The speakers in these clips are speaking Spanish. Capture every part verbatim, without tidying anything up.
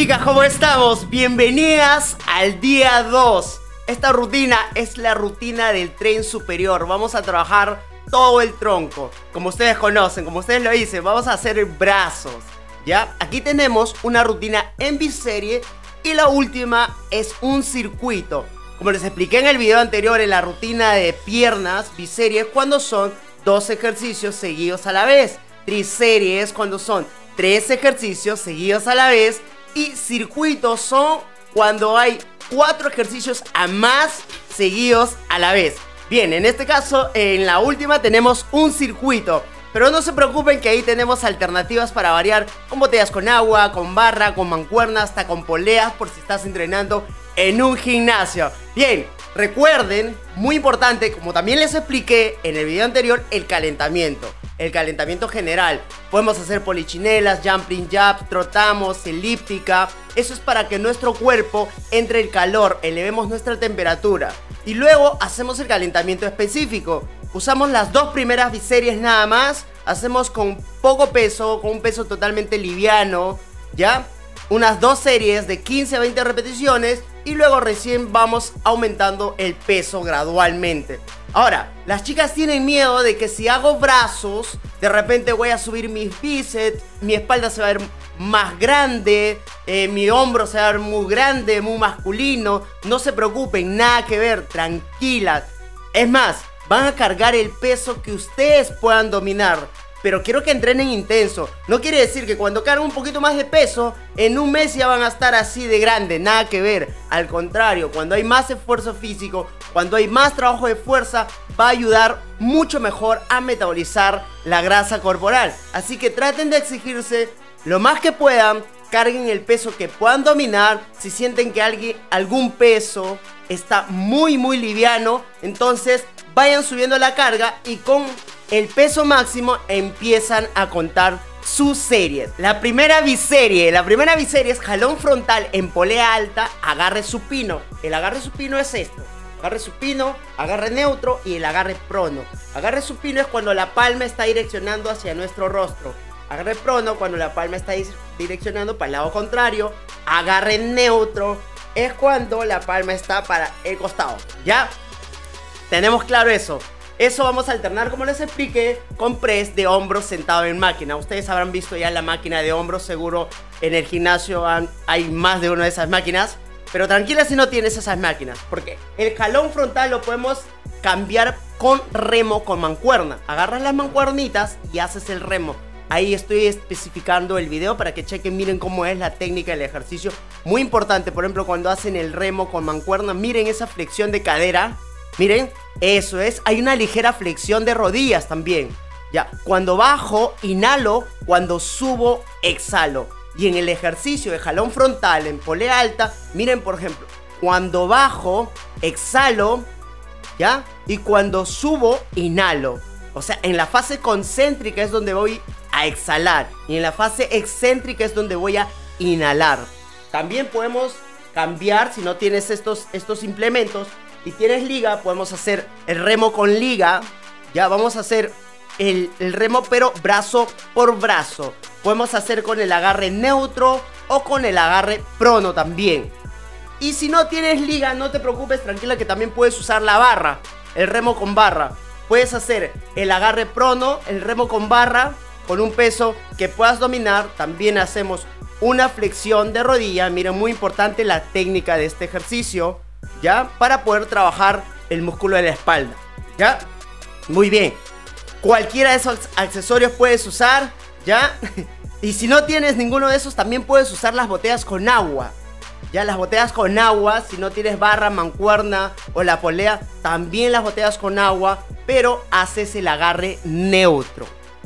chicas, ¿cómo estamos? Bienvenidas al día dos. Esta rutina es la rutina del tren superior. Vamos a trabajar todo el tronco, como ustedes conocen, como ustedes lo dicen. Vamos a hacer brazos, ¿ya? Aquí tenemos una rutina en biserie y la última es un circuito. Como les expliqué en el video anterior, en la rutina de piernas, biserie es cuando son dos ejercicios seguidos a la vez. Triserie es cuando son tres ejercicios seguidos a la vez. Y circuitos son cuando hay cuatro ejercicios a más seguidos a la vez. Bien, en este caso, en la última tenemos un circuito. Pero no se preocupen que ahí tenemos alternativas para variar, con botellas con agua, con barra, con mancuerna, hasta con poleas por si estás entrenando en un gimnasio. Bien, recuerden, muy importante, como también les expliqué en el video anterior, el calentamiento. El calentamiento general. Podemos hacer polichinelas, jumping jacks, trotamos, elíptica. Eso es para que nuestro cuerpo entre el calor, elevemos nuestra temperatura. Y luego hacemos el calentamiento específico. Usamos las dos primeras biseries nada más. Hacemos con poco peso, con un peso totalmente liviano, ¿ya? Unas dos series de quince a veinte repeticiones. Y luego recién vamos aumentando el peso gradualmente. Ahora, las chicas tienen miedo de que si hago brazos, de repente voy a subir mis bíceps, mi espalda se va a ver más grande, eh, mi hombro se va a ver muy grande, muy masculino. No se preocupen, nada que ver, tranquilas. Es más, van a cargar el peso que ustedes puedan dominar. Pero quiero que entrenen intenso. No quiere decir que cuando carguen un poquito más de peso, en un mes ya van a estar así de grande. Nada que ver. Al contrario, cuando hay más esfuerzo físico, cuando hay más trabajo de fuerza, va a ayudar mucho mejor a metabolizar la grasa corporal. Así que traten de exigirse lo más que puedan. Carguen el peso que puedan dominar. Si sienten que alguien, algún peso está muy muy liviano, entonces vayan subiendo la carga y con el peso máximo empiezan a contar sus series. La primera biserie, la primera biserie es jalón frontal en polea alta, agarre supino. El agarre supino es esto: agarre supino, agarre neutro y el agarre prono. Agarre supino es cuando la palma está direccionando hacia nuestro rostro. Agarre prono cuando la palma está direccionando para el lado contrario. Agarre neutro es cuando la palma está para el costado. ¿Ya? Tenemos claro eso. Eso vamos a alternar, como les expliqué, con press de hombros sentado en máquina. Ustedes habrán visto ya la máquina de hombros, seguro en el gimnasio han, hay más de una de esas máquinas. Pero tranquila si no tienes esas máquinas, porque el jalón frontal lo podemos cambiar con remo, con mancuerna. Agarras las mancuernitas y haces el remo. Ahí estoy especificando el video para que chequen, miren cómo es la técnica del ejercicio. Muy importante, por ejemplo, cuando hacen el remo con mancuerna, miren esa flexión de cadera. Miren, eso es, hay una ligera flexión de rodillas también. Ya, cuando bajo, inhalo, cuando subo, exhalo. Y en el ejercicio de jalón frontal en polea alta, miren por ejemplo, cuando bajo, exhalo, ¿ya? Y cuando subo, inhalo. O sea, en la fase concéntrica es donde voy a exhalar. Y en la fase excéntrica es donde voy a inhalar. También podemos cambiar, si no tienes estos, estos implementos y tienes liga, podemos hacer el remo con liga. Ya vamos a hacer el, el remo pero brazo por brazo. Podemos hacer con el agarre neutro o con el agarre prono también. Y si no tienes liga, no te preocupes, tranquila, que también puedes usar la barra, el remo con barra. Puedes hacer el agarre prono, el remo con barra, con un peso que puedas dominar. También hacemos una flexión de rodilla. Miren, muy importante la técnica de este ejercicio, ¿ya? Para poder trabajar el músculo de la espalda, ¿ya? Muy bien. Cualquiera de esos accesorios puedes usar, ¿ya? Y si no tienes ninguno de esos, también puedes usar las botellas con agua. Ya, las botellas con agua, si no tienes barra, mancuerna o la polea, también las botellas con agua, pero haces el agarre neutro.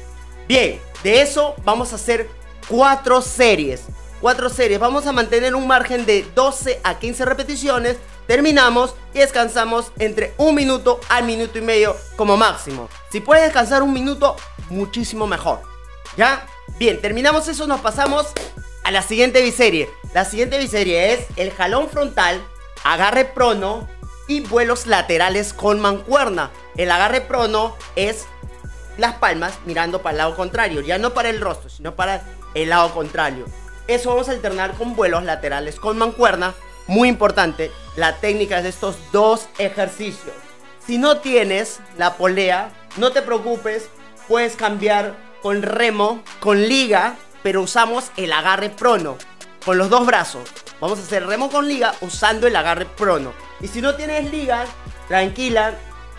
Bien, de eso vamos a hacer cuatro series. Cuatro series, vamos a mantener un margen de doce a quince repeticiones. Terminamos y descansamos entre un minuto al minuto y medio como máximo. Si puedes descansar un minuto, muchísimo mejor, ¿ya? Bien, terminamos eso, nos pasamos a la siguiente biserie. La siguiente biserie es el jalón frontal, agarre prono y vuelos laterales con mancuerna. El agarre prono es las palmas mirando para el lado contrario, ya no para el rostro, sino para el lado contrario. Eso vamos a alternar con vuelos laterales con mancuerna. Muy importante la técnica de estos dos ejercicios. Si no tienes la polea, no te preocupes, puedes cambiar con remo, con liga, pero usamos el agarre prono, con los dos brazos. Vamos a hacer remo con liga usando el agarre prono. Y si no tienes liga, tranquila,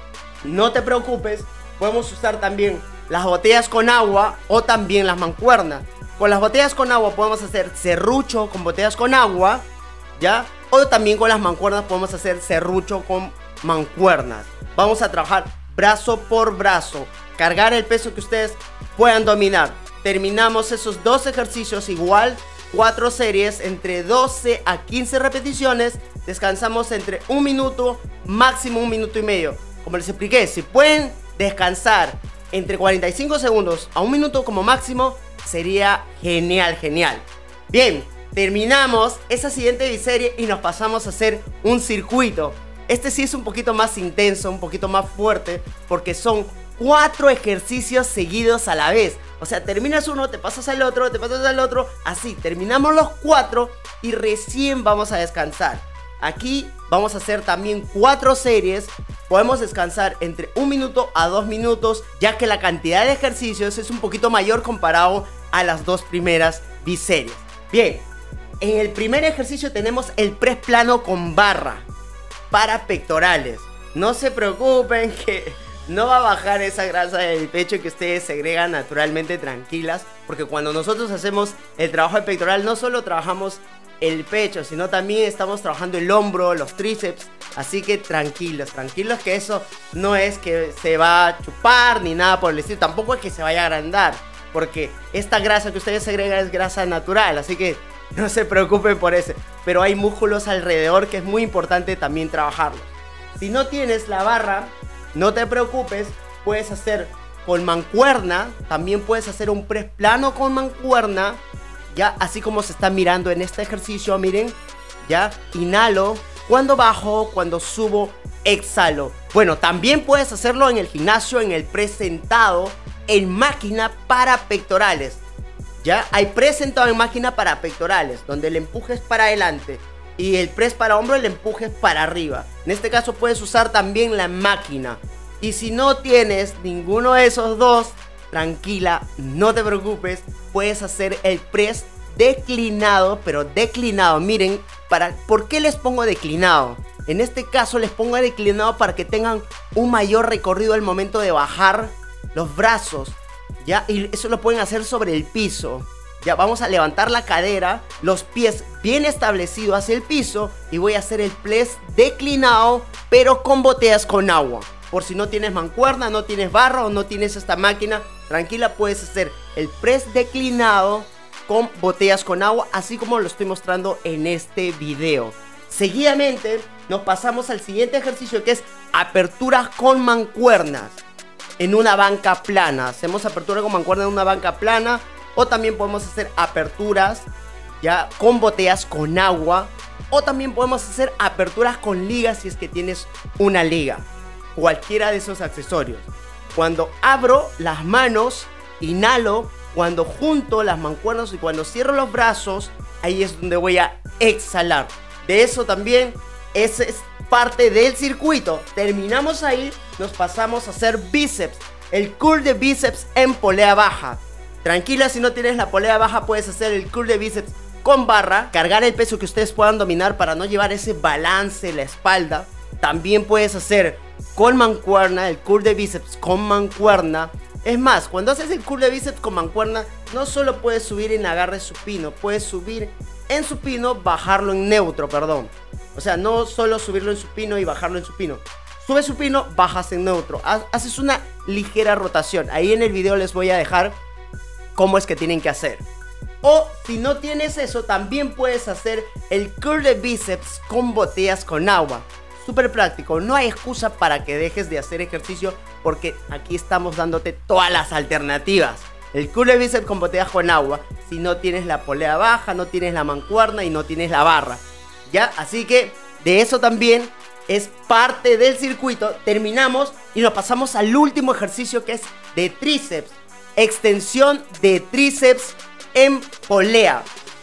no te preocupes, podemos usar también las botellas con agua o también las mancuernas. Con las botellas con agua podemos hacer serrucho con botellas con agua, ¿ya? O también con las mancuernas podemos hacer serrucho con mancuernas. Vamos a trabajar brazo por brazo, cargar el peso que ustedes puedan dominar. Terminamos esos dos ejercicios igual, cuatro series entre doce a quince repeticiones. Descansamos entre un minuto, máximo un minuto y medio. Como les expliqué, si pueden descansar entre cuarenta y cinco segundos a un minuto como máximo, sería genial, genial. Bien, terminamos esa siguiente biserie y nos pasamos a hacer un circuito. Este sí es un poquito más intenso, un poquito más fuerte, porque son cuatro ejercicios seguidos a la vez. O sea, terminas uno, te pasas al otro, te pasas al otro, así, terminamos los cuatro y recién vamos a descansar. Aquí vamos a hacer también cuatro series. Podemos descansar entre un minuto a dos minutos, ya que la cantidad de ejercicios es un poquito mayor comparado a las dos primeras biseries. Bien, en el primer ejercicio tenemos el press plano con barra para pectorales. No se preocupen que no va a bajar esa grasa del pecho que ustedes segregan naturalmente, tranquilas, porque cuando nosotros hacemos el trabajo de pectoral no solo trabajamos el pecho, sino también estamos trabajando el hombro, los tríceps. Así que tranquilos, tranquilos, que eso no es que se va a chupar ni nada por el estilo. Tampoco es que se vaya a agrandar, porque esta grasa que ustedes segregan es grasa natural, así que no se preocupen por eso. Pero hay músculos alrededor que es muy importante también trabajarlos. Si no tienes la barra, no te preocupes, puedes hacer con mancuerna. También puedes hacer un press plano con mancuerna, ya, así como se está mirando en este ejercicio. Miren, ya, inhalo, cuando bajo, cuando subo, exhalo. Bueno, también puedes hacerlo en el gimnasio, en el press sentado en máquina para pectorales. Ya, hay press sentado en máquina para pectorales, donde el empuje es para adelante y el press para hombro, el empuje es para arriba. En este caso puedes usar también la máquina. Y si no tienes ninguno de esos dos, tranquila, no te preocupes, puedes hacer el press declinado, pero declinado. Miren, para, ¿por qué les pongo declinado? En este caso les pongo declinado para que tengan un mayor recorrido al momento de bajar los brazos, ¿ya? Y eso lo pueden hacer sobre el piso. Ya, vamos a levantar la cadera, los pies bien establecidos hacia el piso, y voy a hacer el press declinado, pero con botellas con agua. Por si no tienes mancuerna, no tienes barra o no tienes esta máquina, tranquila, puedes hacer el press declinado con botellas con agua, así como lo estoy mostrando en este video. Seguidamente nos pasamos al siguiente ejercicio, que es aperturas con mancuernas en una banca plana. Hacemos apertura con mancuerna en una banca plana, o también podemos hacer aperturas ya con botellas con agua, o también podemos hacer aperturas con ligas si es que tienes una liga. Cualquiera de esos accesorios. Cuando abro las manos, inhalo. Cuando junto las mancuernas y cuando cierro los brazos, ahí es donde voy a exhalar. De eso también, esa es parte del circuito. Terminamos ahí, nos pasamos a hacer bíceps. El curl de bíceps en polea baja. Tranquila, si no tienes la polea baja, puedes hacer el curl de bíceps con barra. Cargar el peso que ustedes puedan dominar para no llevar ese balance en la espalda. También puedes hacer con mancuerna, el curl de bíceps con mancuerna. Es más, cuando haces el curl de bíceps con mancuerna, no solo puedes subir en agarre supino, puedes subir en supino, bajarlo en neutro, perdón. O sea, no solo subirlo en supino y bajarlo en supino. Subes supino, bajas en neutro. Haces una ligera rotación. Ahí en el video les voy a dejar cómo es que tienen que hacer. O si no tienes eso, también puedes hacer el curl de bíceps con botellas con agua. Súper práctico, no hay excusa para que dejes de hacer ejercicio, porque aquí estamos dándote todas las alternativas. El curl de bíceps con botellas con agua, si no tienes la polea baja, no tienes la mancuerna y no tienes la barra, ¿ya? Así que de eso también es parte del circuito. Terminamos y nos pasamos al último ejercicio, que es de tríceps. Extensión de tríceps en polea.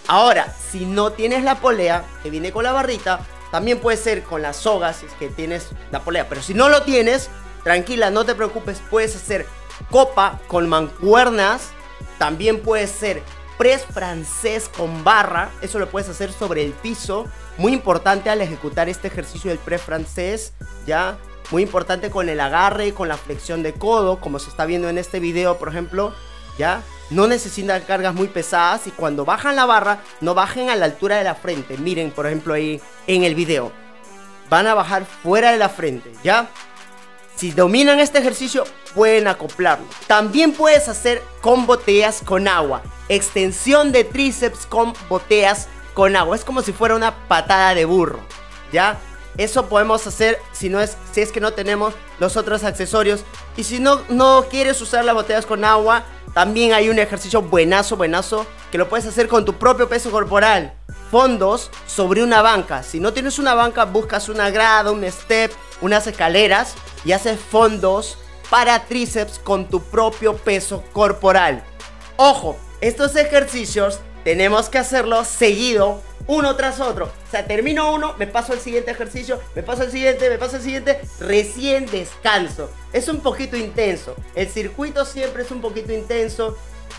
Ahora, si no tienes la polea que viene con la barrita, también puede ser con la soga si es que tienes la polea. Pero si no lo tienes, tranquila, no te preocupes, puedes hacer copa con mancuernas. También puede ser press francés con barra. Eso lo puedes hacer sobre el piso. Muy importante al ejecutar este ejercicio del press francés, ¿ya? Muy importante con el agarre, con la flexión de codo, como se está viendo en este video, por ejemplo, ¿ya? No necesitan cargas muy pesadas y cuando bajan la barra, no bajen a la altura de la frente. Miren, por ejemplo, ahí en el video. Van a bajar fuera de la frente, ¿ya? Si dominan este ejercicio, pueden acoplarlo. También puedes hacer con botellas con agua. Extensión de tríceps con botellas con agua. Es como si fuera una patada de burro, ¿ya? Eso podemos hacer si, no es, si es que no tenemos los otros accesorios. Y si no, no quieres usar las botellas con agua, también hay un ejercicio buenazo, buenazo, que lo puedes hacer con tu propio peso corporal. Fondos sobre una banca. Si no tienes una banca, buscas una grada, un step, unas escaleras y haces fondos para tríceps con tu propio peso corporal. Ojo, estos ejercicios tenemos que hacerlos seguido, uno tras otro. O sea, termino uno, me paso al siguiente ejercicio, me paso al siguiente, me paso al siguiente, recién descanso. Es un poquito intenso. El circuito siempre es un poquito intenso.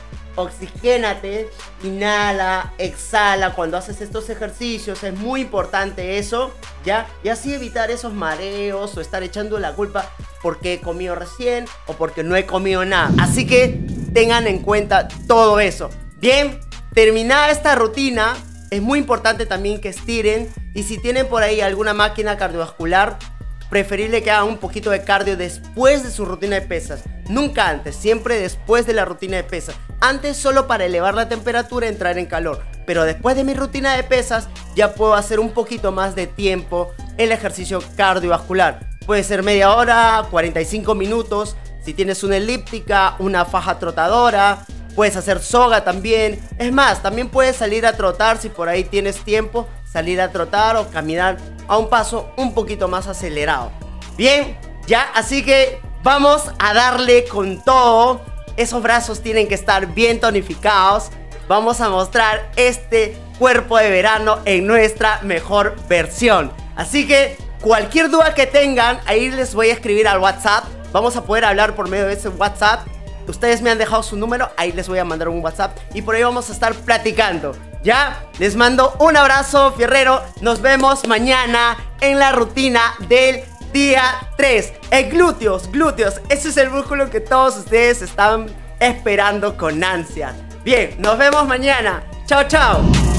Oxigénate, inhala, exhala cuando haces estos ejercicios. Es muy importante eso, ¿ya? Y así evitar esos mareos o estar echando la culpa porque he comido recién o porque no he comido nada. Así que tengan en cuenta todo eso. Bien, terminada esta rutina, es muy importante también que estiren. Y si tienen por ahí alguna máquina cardiovascular, preferible que hagan un poquito de cardio después de su rutina de pesas. Nunca antes, siempre después de la rutina de pesas. Antes solo para elevar la temperatura y entrar en calor. Pero después de mi rutina de pesas ya puedo hacer un poquito más de tiempo el ejercicio cardiovascular. Puede ser media hora, cuarenta y cinco minutos. Si tienes una elíptica, una faja trotadora, puedes hacer soga también. Es más, también puedes salir a trotar si por ahí tienes tiempo. Salir a trotar o caminar a un paso un poquito más acelerado. Bien, ya, así que vamos a darle con todo. Esos brazos tienen que estar bien tonificados. Vamos a mostrar este cuerpo de verano en nuestra mejor versión. Así que cualquier duda que tengan, ahí les voy a escribir al WhatsApp. Vamos a poder hablar por medio de ese WhatsApp. Ustedes me han dejado su número, ahí les voy a mandar un WhatsApp y por ahí vamos a estar platicando. Ya, les mando un abrazo fierrero. Nos vemos mañana en la rutina del día tres. El glúteos, glúteos, ese es el músculo que todos ustedes están esperando con ansia. Bien, nos vemos mañana. Chao, chao.